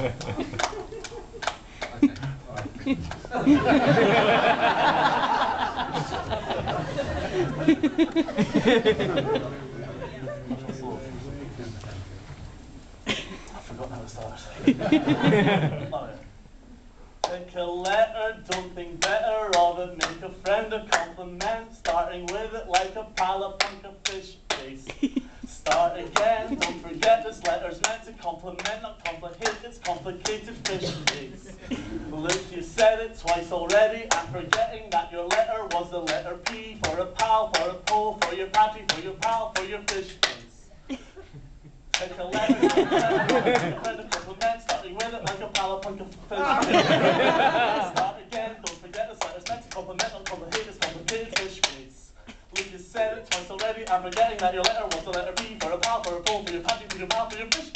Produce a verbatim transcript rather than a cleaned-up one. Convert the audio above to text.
forgot how to start. Pick a letter, don't think better of it. Make a friend a compliment, starting with it like a pal, a punk, a fish face. Start again, don't forget this letter's meant to compliment, not complicate, it's complicated fish face. Look, you said it twice already, and forgetting that your letter was the letter P, for a pal, for a pole, for your patty, for your pal, for your fish face. Pick a letter, make a friend a compliment, starting with it like a pal, a punk, a fish face. Start again, don't forget this letter's meant to compliment, not complicate, it's complicated fish face. Look, you said it twice already, I'm forgetting that your letter was the letter P, for a pal, for a pole, for your patty, for your pal, for your fish